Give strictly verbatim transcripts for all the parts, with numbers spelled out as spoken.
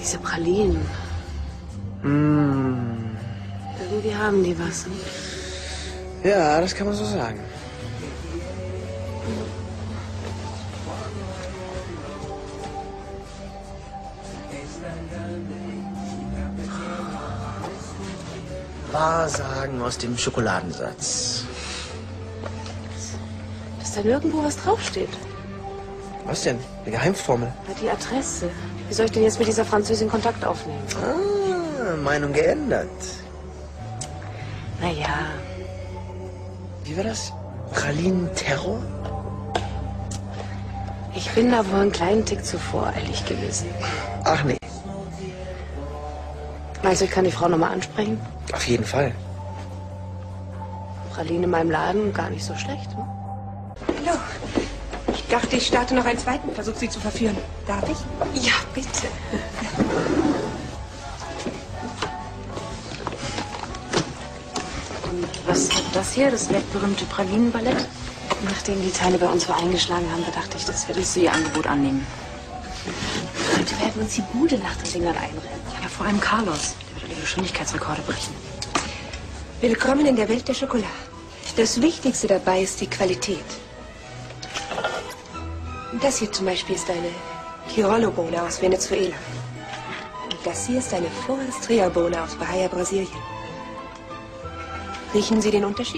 Diese Pralinen. Mm. Irgendwie haben die was. Ja, das kann man so sagen. Wahrsagen aus dem Schokoladensatz. Dass da nirgendwo was draufsteht. Was denn? Eine Geheimformel? Ja, die Adresse. Wie soll ich denn jetzt mit dieser Französin Kontakt aufnehmen? Ah, Meinung geändert. Naja. Wie war das? Pralinen-Terror? Ich bin da wohl einen kleinen Tick zu voreilig gewesen. Ach nee. Meinst du, ich kann die Frau nochmal ansprechen? Auf jeden Fall. Praline in meinem Laden, gar nicht so schlecht, ne? Hallo. Ich dachte, ich starte noch einen zweiten Versuch, Sie zu verführen. Darf ich? Ja, bitte. Und was hat das hier, das weltberühmte Pralinenballett? Nachdem die Teile bei uns so eingeschlagen haben, da dachte ich, das würdest du ihr Angebot annehmen. Heute werden uns die Bude nach den Dingern einrennen. Ja, vor allem Carlos. Der wird alle Geschwindigkeitsrekorde brechen. Willkommen in der Welt der Schokolade. Das Wichtigste dabei ist die Qualität. Das hier zum Beispiel ist eine Tirolo-Bohne aus Venezuela. Und das hier ist eine Forastria-Bohne aus Bahia, Brasilien. Riechen Sie den Unterschied?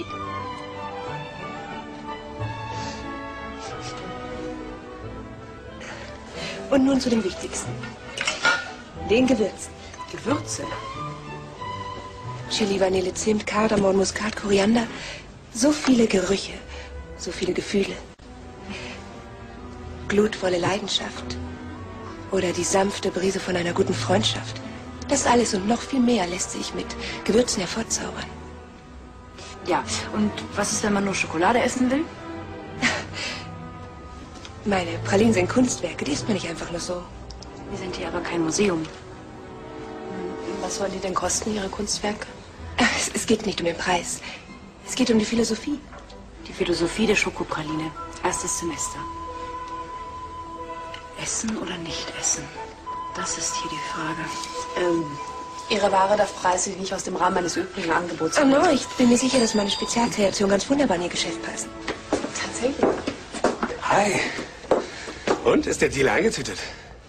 Und nun zu dem Wichtigsten. Den Gewürzen. Gewürze? Chili, Vanille, Zimt, Kardamom, Muskat, Koriander. So viele Gerüche, so viele Gefühle. Glutvolle Leidenschaft. Oder die sanfte Brise von einer guten Freundschaft. Das alles und noch viel mehr lässt sich mit Gewürzen hervorzaubern. Ja, und was ist, wenn man nur Schokolade essen will? Meine Pralinen sind Kunstwerke, die isst man nicht einfach nur so. Wir sind hier aber kein Museum. Was sollen die denn kosten, Ihre Kunstwerke? Es, es geht nicht um den Preis. Es geht um die Philosophie. Die Philosophie der Schokopraline. Erstes Semester. Essen oder nicht essen? Das ist hier die Frage. Ähm, Ihre Ware darf preislich nicht aus dem Rahmen meines übrigen Angebots Oh no, ich bin mir sicher, dass meine Spezialkreation ganz wunderbar in Ihr Geschäft passen. Tatsächlich. Hi. Und, ist der Deal eingetütet?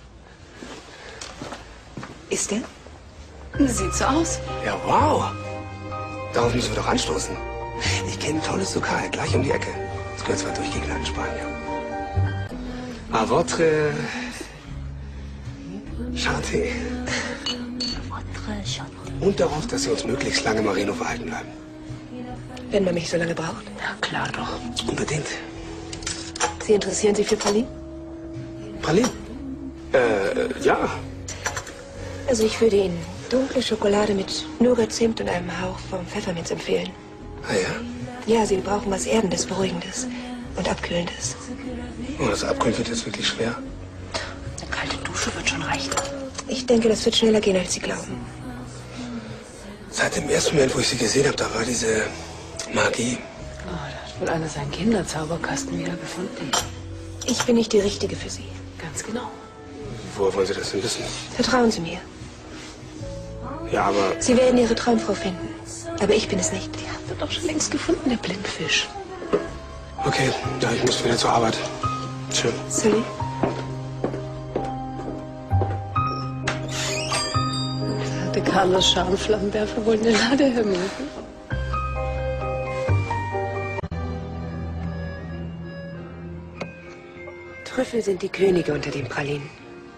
Ist er? Sieht so aus. Ja, wow. Darauf müssen wir doch anstoßen. Ich kenne ein tolles Lokal, gleich um die Ecke. Das gehört zwar durch gegen Spanier. A votre... Chanté. Und darauf, dass Sie uns möglichst lange im Marino verhalten bleiben. Wenn man mich so lange braucht. Ja, klar doch. Unbedingt. Sie interessieren sich für Pralinen? Pralinen? Äh, ja. Also ich würde Ihnen dunkle Schokolade mit Nougat, Zimt und einem Hauch vom Pfefferminz empfehlen. Ah ja? Ja, Sie brauchen was Erdendes, Beruhigendes und Abkühlendes. Oh, das Abkühlen wird jetzt wirklich schwer. Eine kalte Dusche wird schon reichen. Ich denke, das wird schneller gehen, als Sie glauben. Seit dem ersten Moment, wo ich Sie gesehen habe, da war diese Magie. Oh, da hat wohl einer seinen Kinderzauberkasten wiedergefunden. Ich bin nicht die Richtige für Sie. Ganz genau. Woher wollen Sie das denn wissen? Vertrauen Sie mir. Ja, aber... Sie werden Ihre Traumfrau finden. Aber ich bin es nicht. Die haben wir doch schon längst gefunden, der Blindfisch. Okay, ja, ich muss wieder zur Arbeit. Schön. Salut. Da hatte Carlos Schamflammenwerfer wohl eine Ladehemmung. Trüffel sind die Könige unter den Pralinen.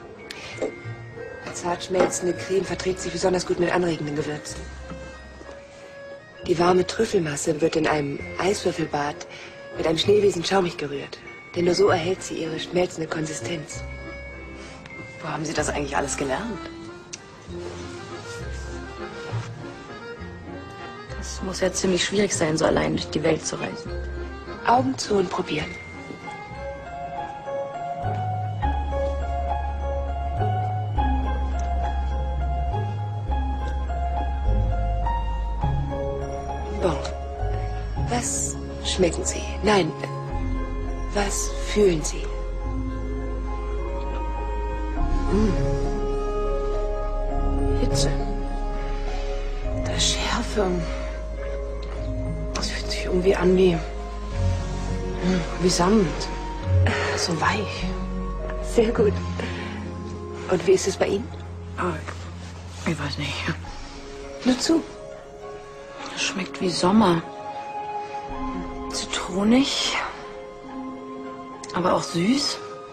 Zart schmelzende Creme verträgt sich besonders gut mit anregenden Gewürzen. Die warme Trüffelmasse wird in einem Eiswürfelbad mit einem Schneewesen schaumig gerührt. Denn nur so erhält sie ihre schmelzende Konsistenz. Wo haben Sie das eigentlich alles gelernt? Das muss ja ziemlich schwierig sein, so allein durch die Welt zu reisen. Augen zu und probieren. Bon. Was schmecken Sie? Nein. Was fühlen Sie? Mm. Würze. Da ist Schärfe. Das fühlt sich irgendwie an wie... wie Samt. So weich. Sehr gut. Und wie ist es bei Ihnen? Ah, ich weiß nicht. Nur zu. Es schmeckt wie Sommer. Zitronig. Aber auch süß.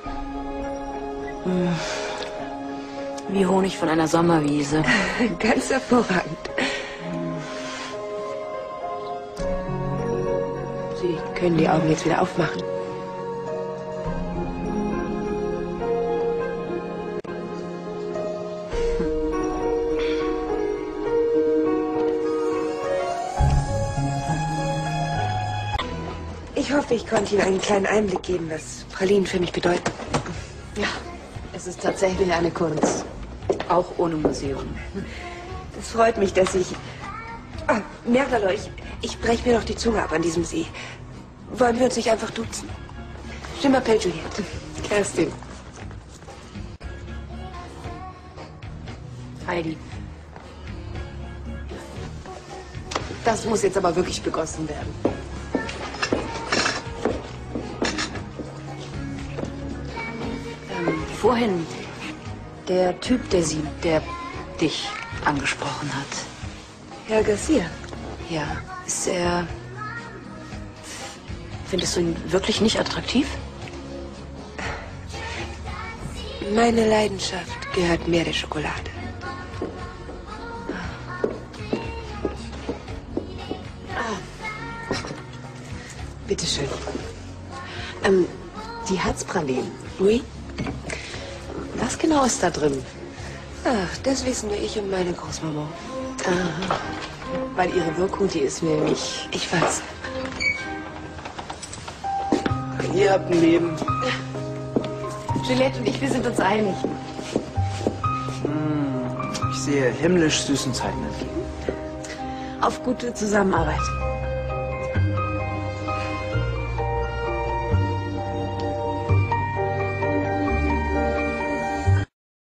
Hm. Wie Honig von einer Sommerwiese. Ganz hervorragend. Sie können die Augen jetzt wieder aufmachen. Ich hoffe, ich konnte Ihnen einen kleinen Einblick geben, was Pralinen für mich bedeuten. Ja, es ist tatsächlich eine Kunst. Auch ohne Museum. Es freut mich, dass ich... Ah, Merlalo, ich, ich breche mir doch die Zunge ab an diesem See. Wollen wir uns nicht einfach duzen? Je m'appelle Juliette. Kerstin. Heidi. Das muss jetzt aber wirklich begossen werden. Ähm, vorhin, der Typ, der Sie, der dich angesprochen hat. Herr Garcia. Ja, ist er... Findest du ihn wirklich nicht attraktiv? Meine Leidenschaft gehört mehr der Schokolade. Bitte schön. Ähm, die Herzpralinen. Oui? Was genau ist da drin? Ach, das wissen nur ich und meine Großmama. Aha. Weil ihre Wirkung, die ist mir nicht... Ich weiß. Ihr habt ein Leben. Juliette und ich, wir sind uns einig. Ich sehe himmlisch süßen Zeiten entgegen. Auf gute Zusammenarbeit.